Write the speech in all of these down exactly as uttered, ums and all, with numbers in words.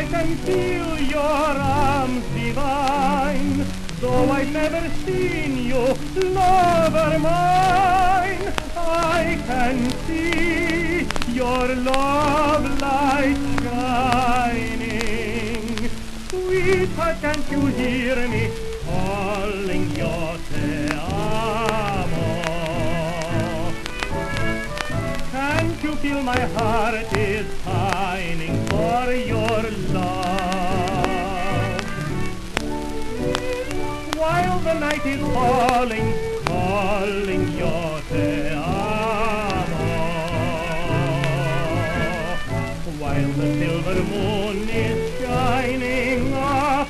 can feel your arms divine, though I've never seen you, lover mine. I can see your love light shining. Sweetheart, can't you hear me calling your te amo? Can't you feel my heart is pining for your love? While the night is falling, calling your te amo. While the silver moon is shining up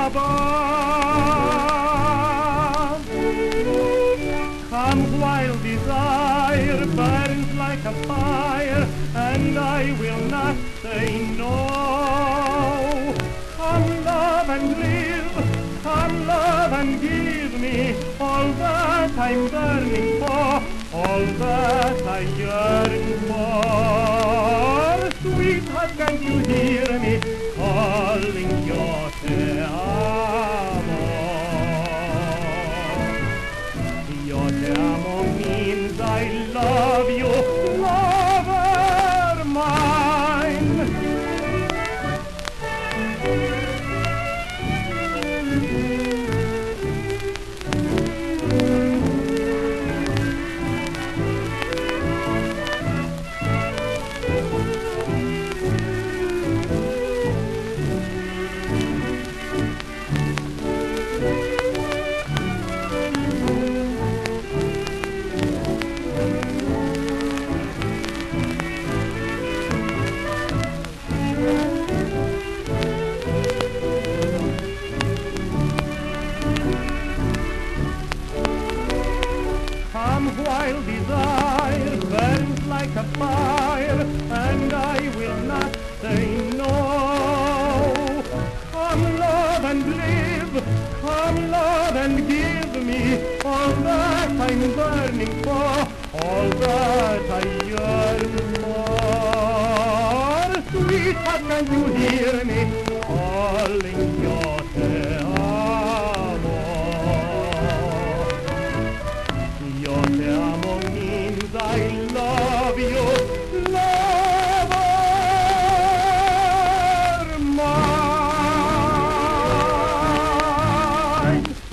above. Come while desire burns like a fire, and I will not say no. Come love and live, come love and give me all that I'm burning for, all that I yearn for. Sweetheart, can't you hear me calling your te amo? Your te amo means I love you, lover mine. While desire burns like a fire, and I will not say no. Come love and live, come love and give me all that I'm burning for, all that I yearn for. Sweetheart, can you hear me calling your te amo? Your te amo means I love you, lover mine.